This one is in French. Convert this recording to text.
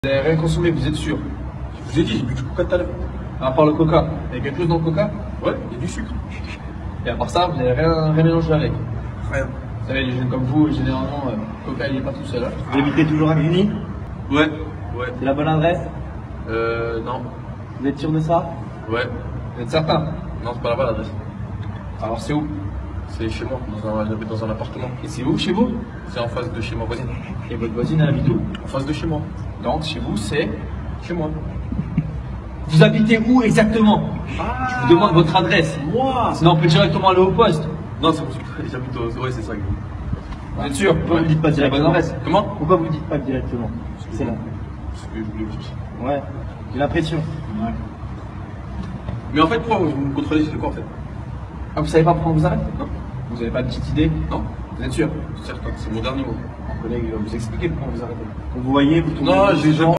Vous n'avez rien consommé, vous êtes sûr? Je vous ai dit, j'ai bu du coca tout à l'heure. À part le coca, il y a quelque chose dans le coca? Ouais, il y a du sucre. Et à part ça, vous n'avez rien mélangé avec? Rien. Vous savez, les jeunes comme vous, généralement, le coca il n'est pas tout seul. Hein. Vous habitez toujours à Cluny? Ouais. Ouais. C'est la bonne adresse? Non. Vous êtes sûr de ça? Ouais. Vous êtes certain? Non, c'est pas là-bas l'adresse. Alors c'est où? C'est chez moi, j'habite dans un appartement. Et c'est où chez vous? C'est en face de chez ma voisine. Et votre voisine elle habite où? En face de chez moi. Donc chez vous c'est Chez moi. Vous habitez où exactement? Je vous demande votre adresse. Moi Sinon on peut directement aller au poste. Non, c'est pour ça que j'habite au... Ouais, c'est ça. Vous êtes sûr? Pourquoi vous dites pas C'est la bonne directement? adresse. Comment? Pourquoi vous dites pas directement? C'est là. Parce que je voulais vous dire. Ouais, j'ai l'impression. Ouais. Mais en fait, pourquoi vous me contrôlez sur quoi en fait? Ah vous savez pas pourquoi on vous arrête? Non. Vous n'avez pas de petite idée? Non. Vous êtes sûr? C'est certain, c'est mon dernier mot. Mon collègue il va vous expliquer pourquoi on vous arrête. Vous voyez, vous tournez. Non, j'ai